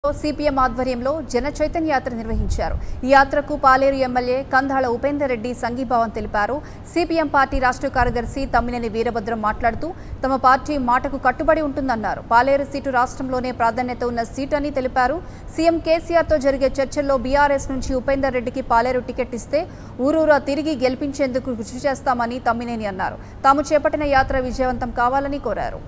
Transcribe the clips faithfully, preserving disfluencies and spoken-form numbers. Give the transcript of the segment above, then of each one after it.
CPM ఆధ్వర్యంలో జన చైతన్య యాత్ర నిర్వహించారు। ఈ యాత్రకు పాలేరు ఎమ్మెల్యే కందాళ ఉపేందర్ రెడ్డి సంఘీభావం తెలిపారు। సిపిఎం పార్టీ రాష్ట్ర కార్యదర్శి తమ్మినేని వీరభద్రం మాట్లాడుతూ తమ పార్టీ మాటకు కట్టుబడి ఉంటుందన్నారు। పాలేరు సీటు రాష్ట్రంలోనే ప్రాధాన్యత ఉన్న సీటు అని తెలిపారు। సీఎం కేసీఆర్ తో జరిగే చర్చల్లో బీఆర్ఎస్ నుంచి ఉపేందర్ రెడ్డికి పాలేరు టికెట్ ఇస్తే ఊరూరా తిరిగి గెలిపించేందుకు కృషి చేస్తామని తమ్మినేని అన్నారు। తాము చేపట్టిన యాత్ర విజయవంతం కావాలని కోరారు।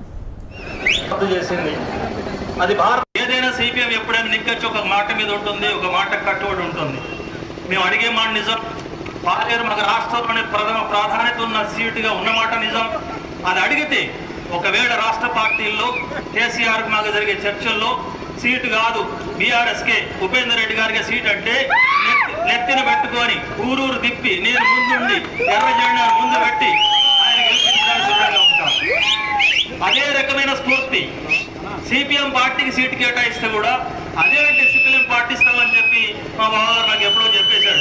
అది భారత ఏదైనా సిపిఎం ఎప్పుడైనా నిక్కచ్చి ఒక మాట మీద ఉంటుంది, ఒక మాట కట్టుబడి ఉంటుంది। మేము అడిగే మాట నిజం, పాలేరు మాకు రాష్ట్రంలోనే ప్రథమ ప్రాధాన్యత ఉన్న సీటుగా ఉన్నమాట నిజం। అది అడిగితే ఒకవేళ రాష్ట్ర పార్టీల్లో కేసీఆర్ మాకు జరిగే చర్చల్లో సీటు కాదు బీఆర్ఎస్కే ఉపేందర్ రెడ్డి గారికి సీట్ అంటే నెత్తిన పెట్టుకొని ఊరూరు తిప్పి నేను ముందుండి ఎర్ర జెండా ముందు పెట్టి ఆయన గెలిపించడానికి సిద్ధంగా ఉంటాం। అదే రకమైన స్ఫూర్తి సిపిఎం పార్టీకి సీటు కేటాయిస్తే కూడా అదే డిసిప్లిన్ పాటిస్తామని చెప్పి మా బావగారు నాకు ఎప్పుడో చెప్పేశాడు।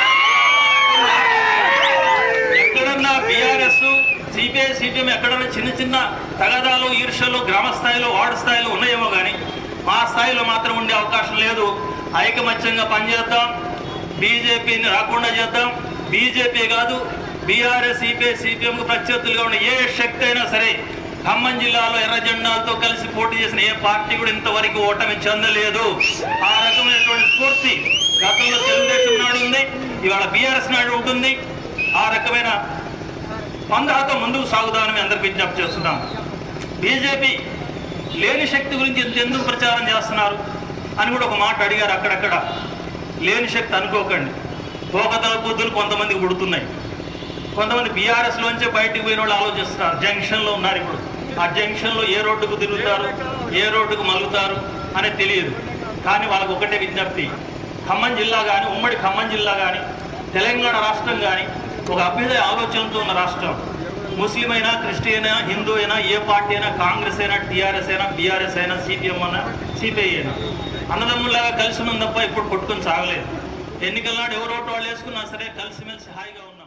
ఎక్కడన్నా బీఆర్ఎస్ సిపిఐ సిపిఎం ఎక్కడన్నా చిన్న చిన్న తగాదాలు ఈర్ష్యలు గ్రామ స్థాయిలో వార్డు స్థాయిలో ఉన్నాయేమో కానీ మా స్థాయిలో మాత్రం ఉండే అవకాశం లేదు। ఐకమత్యంగా పనిచేద్దాం, బీజేపీని రాకుండా చేద్దాం। బీజేపీ కాదు బీఆర్ఎస్ సిపిఐ సిపిఎంకు ప్రత్యర్థులుగా ఉన్న ఏ శక్తి అయినా సరే ఖమ్మం జిల్లాలో ఎర్ర జెండాలతో కలిసి పోటీ చేసిన ఏ పార్టీ కూడా ఇంతవరకు ఓటమి చెందలేదు। ఆ రకమైనటువంటి స్ఫూర్తి గతంలో తెలుగుదేశం నాడు ఉంది, ఇవాళ బీఆర్ఎస్ నాడు ఉంటుంది। ఆ రకమైన పందాతో ముందుకు సాగుదామని అందరికి విజ్ఞప్తి చేస్తున్నాం। బీజేపీ లేని శక్తి గురించి ఎందుకు ప్రచారం చేస్తున్నారు అని కూడా ఒక మాట అడిగారు అక్కడక్కడ। లేని శక్తి అనుకోకండి, పోకతల బుద్ధులు కొంతమందికి పుడుతున్నాయి। కొంతమంది బీఆర్ఎస్లోంచే బయటకు పోయిన వాళ్ళు ఆలోచిస్తున్నారు, జంక్షన్లో ఉన్నారు। ఇప్పుడు ఆ జంక్షన్లో ఏ రోడ్డుకు తిరుగుతారు, ఏ రోడ్డుకు మలుగుతారు అనేది తెలియదు। కానీ వాళ్ళకు ఒకటే విజ్ఞప్తి, ఖమ్మం జిల్లా కానీ ఉమ్మడి ఖమ్మం జిల్లా కానీ తెలంగాణ రాష్ట్రం కానీ ఒక అభ్యుదయ ఆలోచనతో ఉన్న రాష్ట్రం। ముస్లిం అయినా క్రిస్టియన్ అయినా హిందూ అయినా ఏ పార్టీ అయినా కాంగ్రెస్ అయినా టీఆర్ఎస్ అయినా బీఆర్ఎస్ అయినా సిపిఎం అయినా సిపిఐ అయినా అన్నదమ్ములాగా కలిసి ఉన్నది తప్ప ఇప్పుడు కొట్టుకుని సాగలేదు। ఎన్నికల నాడు ఎవరోటు వాళ్ళు వేసుకున్నా సరే కలిసిమెలిసి హాయిగా ఉన్నారు।